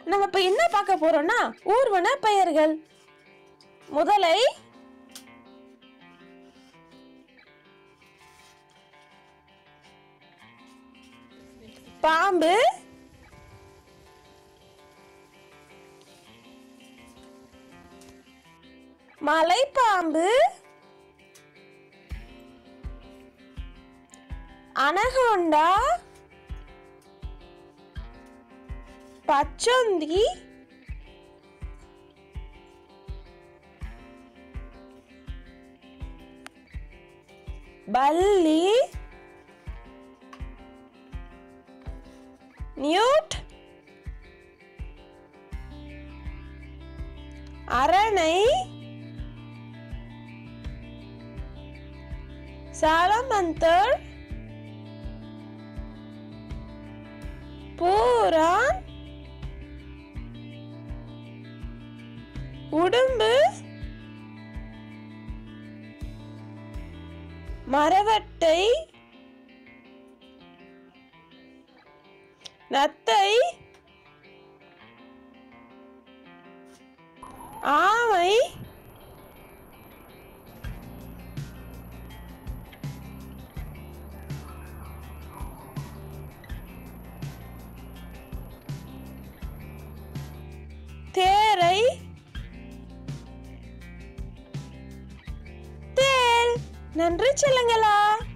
நம்ம இப்ப என்ன பார்க்க போறோம்னா ஊர்வன பெயர்கள். முதலை, பாம்பு, மலைப்பாம்பு, அனகோண்டா, பச்சொந்தி, பல்லி, நியூட், அரணை, சாலமந்தர், பூரான், உடும்பு, மரவட்டை, நத்தை, ஆமை, தேரை, தேல். நன்றி செல்லுங்களா.